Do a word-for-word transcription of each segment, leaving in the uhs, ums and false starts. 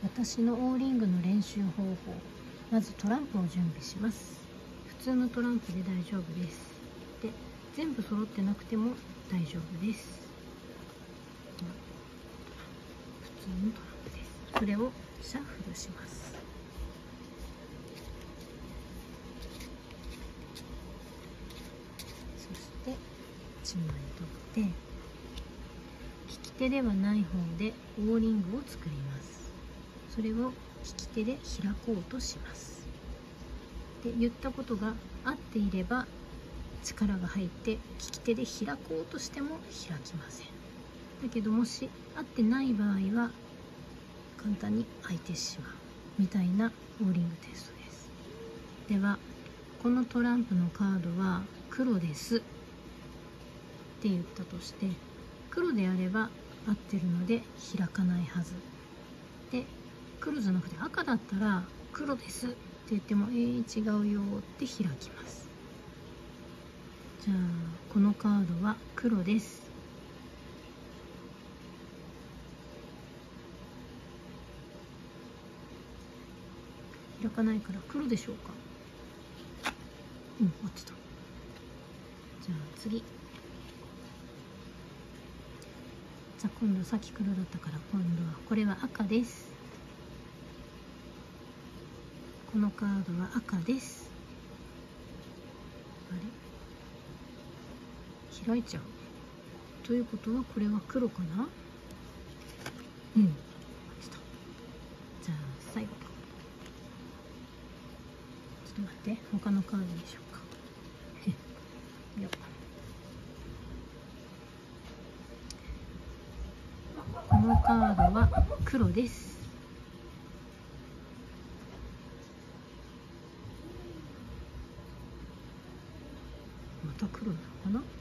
私のオーリングの練習方法。まずトランプを準備します。普通のトランプで大丈夫です。で、全部揃ってなくても大丈夫です。普通のトランプです。それをシャッフルします。そしていちまい取って、利き手ではない方でオーリングを作ります。それを利き手で開こうとします。で、言ったことが合っていれば力が入って利き手で開こうとしても開きません。だけどもし合ってない場合は簡単に開いてしまうみたいなオーリングテストです。では、このトランプのカードは黒ですって言ったとして、黒であれば合ってるので開かないはずで、黒じゃなくて赤だったら黒ですって言っても、えー、違うよって開きます。じゃあこのカードは黒です。開かないから黒でしょうか。うん、合ってた。じゃあ次。じゃあ今度さっき黒だったから、今度はこれは赤です。このカードは赤です。あれ、開いちゃうということはこれは黒かな。うん、合ってた。じゃあ最後。ちょっと待って、他のカードにしようか。よっ、このカードは黒です。また黒なのか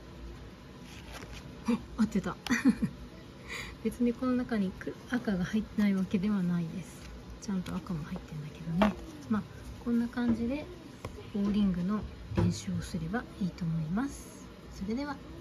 な。あ、合ってた。別にこの中に赤が入ってないわけではないです。ちゃんと赤も入ってるんだけどね。まあこんな感じでボーリングの練習をすればいいと思います。それでは。